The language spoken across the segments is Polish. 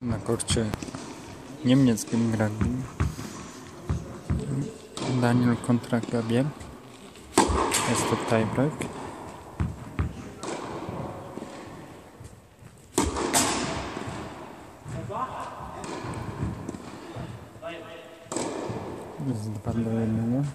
Na korcie niemieckim rugby Daniel kontra Gabriel. Jest to tiebreak. Jest 2-1.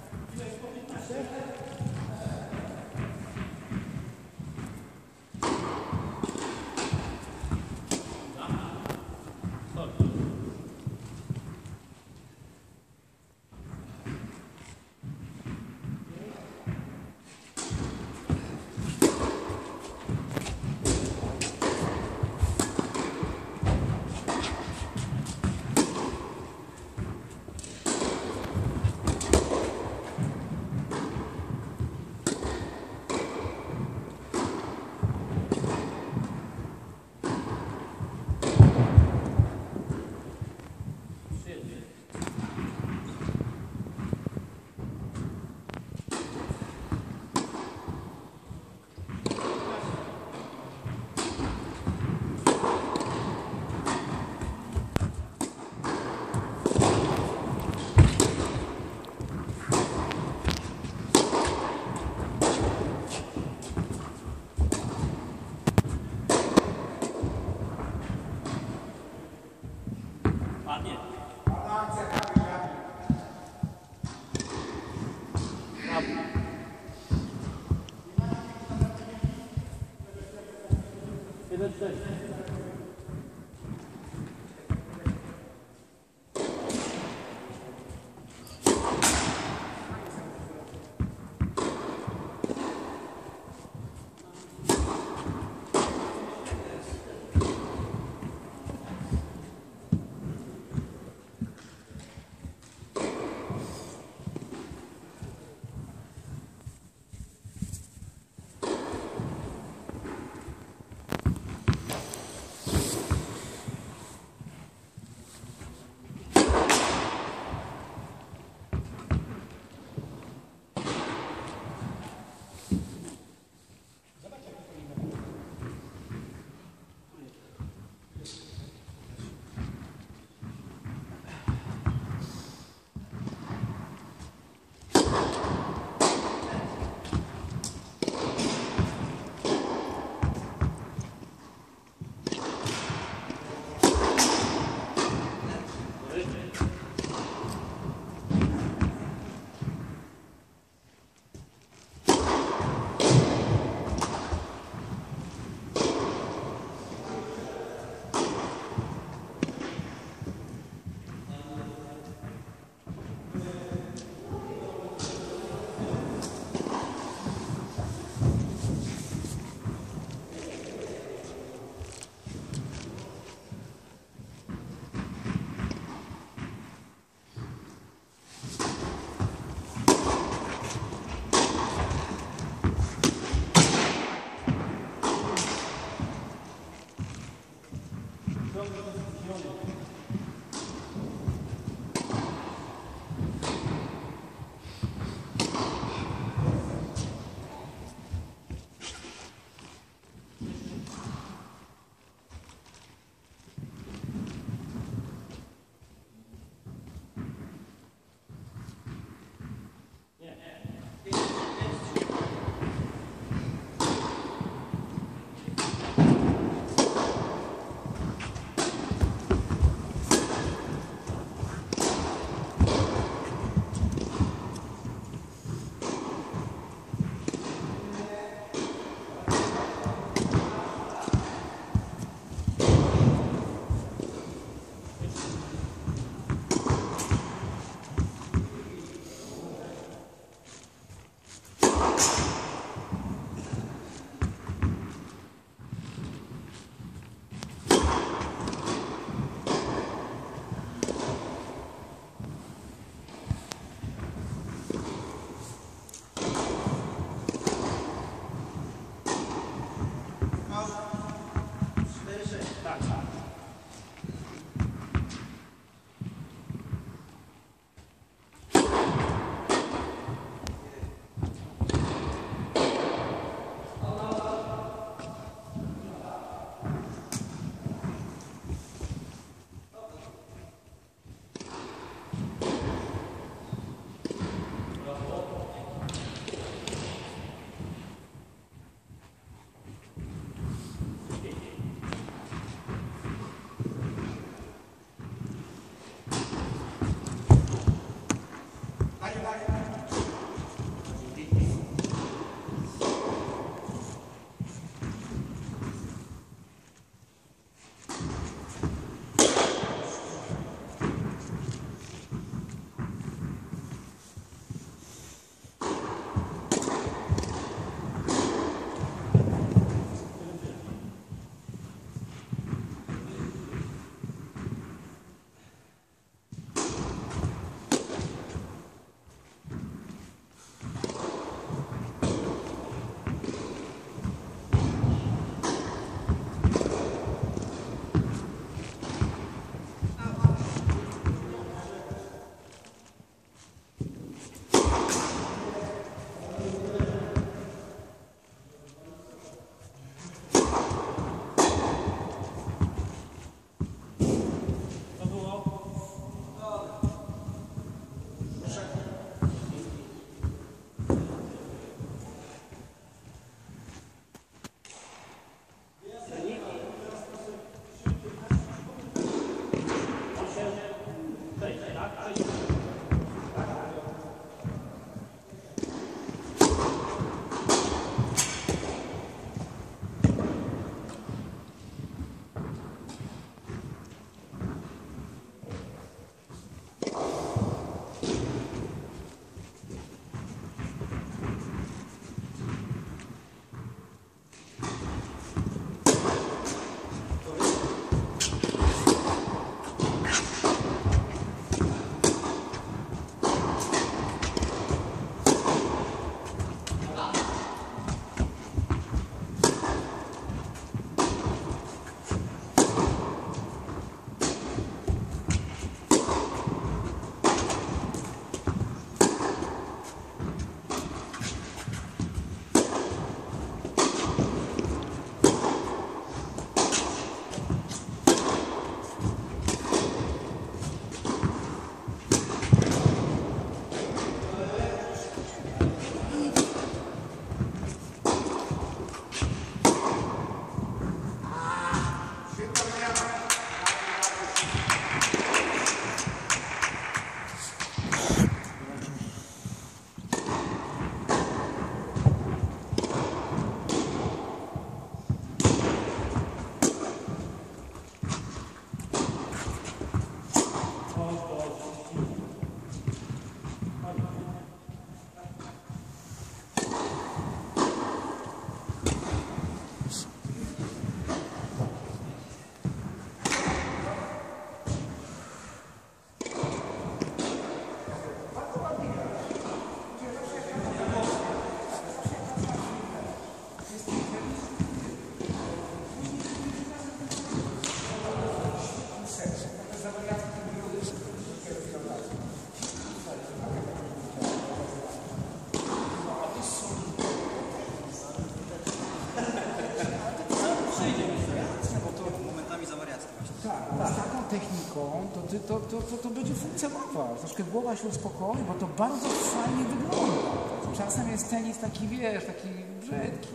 Tak, z taką techniką to będzie funkcjonował. Troszkę głowa się uspokoi, bo to bardzo fajnie wygląda. Czasem jest tenis taki, wiesz, taki brzydki.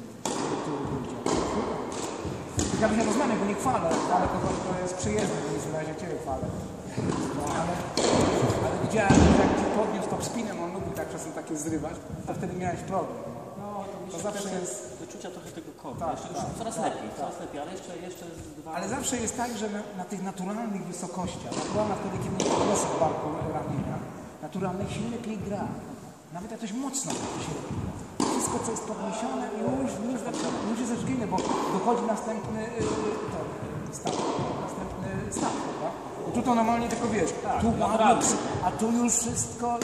Ja bym nie rozmawiał, bo nie chwalę, ale to jest przyjezdne, więc w razie Ciebie chwalę. No, ale widziałem, że jak Ci podniósł top spinem, on lubi tak czasem takie zrywać, to wtedy miałeś problem. No, to zawsze jest wyczucia trochę tego kodu. Tak, jeszcze, tak, coraz tak, lepiej, tak. coraz lepiej, ale jeszcze dwa... Ale zawsze jest tak, że na tych naturalnych wysokościach, naturalna wtedy, kiedy nie podnoszę barku ramienia, naturalnych się lepiej gra. Nawet jak coś mocno się lepiej gra. Wszystko, co jest podniesione, już jest zaczynane, bo dochodzi następny staw, prawda? Bo tu to normalnie tylko wiesz, tu ładnie, a tu już wszystko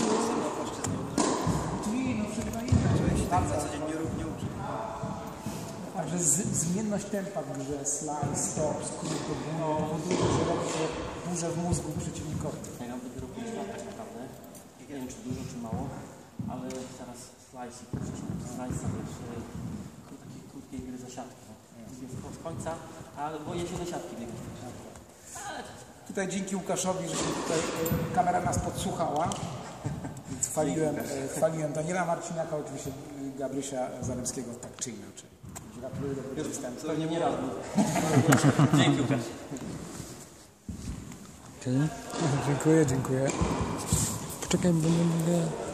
bardzo codziennie równie uczy. Także zmienność tempa w grze, slide, stop, skrót do bólu powoduje, że robi się burze w mózgu przeciwnikowi. Ja mam dopiero 5 lat tak naprawdę. Nie wiem, czy dużo, czy mało, ale teraz slice i slice takiej krótkiej gry za siatki. Więc z końca, ale boję się do siatki biegać. Tutaj dzięki Łukaszowi, że tutaj kamera nas podsłuchała. Więc chwaliłem Daniela Marciniaka, oczywiście Gabrysia Zalemskiego, tak czy inaczej. Gratuluję dobrego występu. Pewnie nie raz. Dzięki, Łukasz. Okay. Dziękuję. Poczekaj, bo nie mogę...